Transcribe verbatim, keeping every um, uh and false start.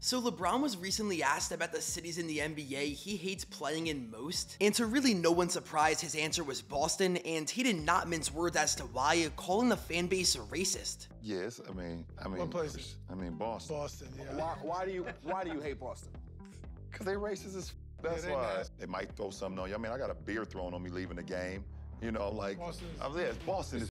So LeBron was recently asked about the cities in the N B A he hates playing in most, and to really no one's surprise, his answer was Boston, and he did not mince words as to why, calling the fan base racist. Yes, I mean, I mean, What places? I mean Boston. Boston, yeah. Why, why do you why do you hate Boston? Cause they racist as f- that's Yeah, they why. nasty. They might throw something on you. I mean, I got a beer thrown on me leaving the game. You know, like, Boston is- I was there. Boston is